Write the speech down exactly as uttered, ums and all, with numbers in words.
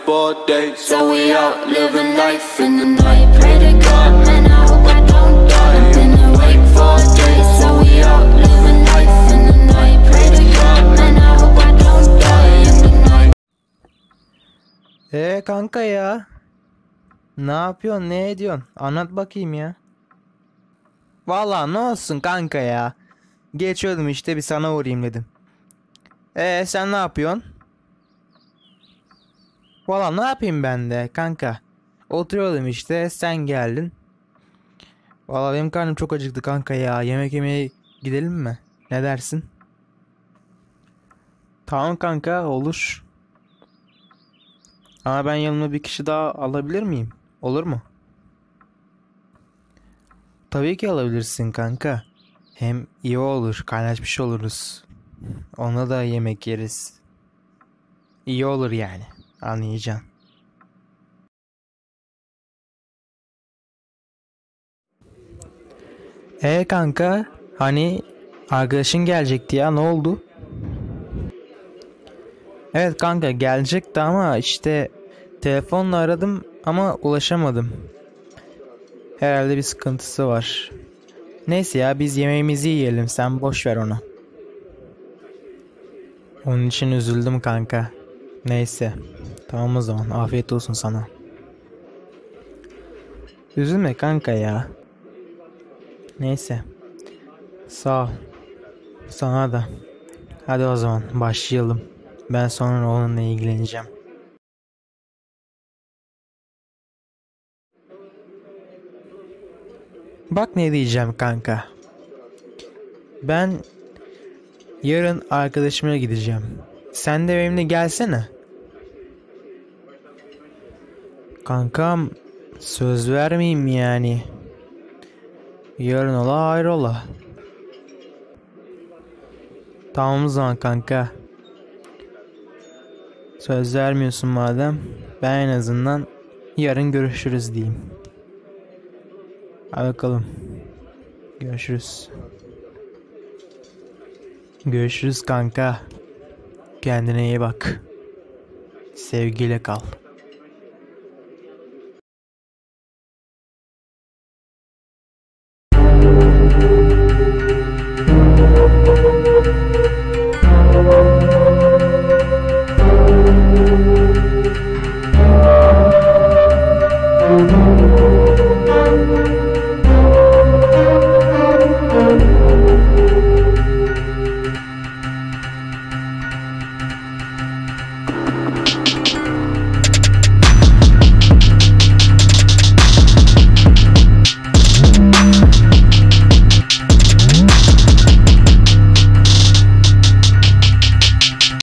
bored days. So we out living life in the night. Pray to God, man, I hope I don't die. I've been awake for days. So we out living life in the night. Pray to God, man, I hope I don't die in the night. Eee kanka ya. Ne yapıyorsun, ne ediyorsun? Anlat bakayım ya. Vallahi ne olsun kanka ya. Geçiyordum işte, bir sana uğrayayım dedim. Eee sen ne yapıyorsun? Vallahi ne yapayım ben de kanka. Oturuyordum işte, sen geldin. Vallahi benim karnım çok acıktı kanka ya. Yemek yemeye gidelim mi? Ne dersin? Tamam kanka, olur. Ama ben yanıma bir kişi daha alabilir miyim? Olur mu? Tabii ki alabilirsin kanka. Hem iyi olur, kaynaşmış oluruz. Ona da yemek yeriz. İyi olur yani. Anlayacaksın. E kanka, hani arkadaşın gelecekti ya, ne oldu? Evet kanka, gelecekti ama işte telefonla aradım ama ulaşamadım. Herhalde bir sıkıntısı var. Neyse ya, biz yemeğimizi yiyelim, sen boş ver onu. Onun için üzüldüm kanka. Neyse. Tamam o zaman, afiyet olsun sana. Üzülme kanka ya. Neyse. Sağ ol. Sana da. Hadi o zaman başlayalım. Ben sonra onunla ilgileneceğim. Bak ne diyeceğim kanka. Ben yarın arkadaşıma gideceğim. Sen de benimle gelsene. Kankam, söz vermeyeyim yani. Yarın ola hayrola. Tamam o zaman kanka. Söz vermiyorsun madem, ben en azından yarın görüşürüz diyeyim. Hadi bakalım. Görüşürüz. Görüşürüz kanka. Kendine iyi bak. Sevgiyle kal.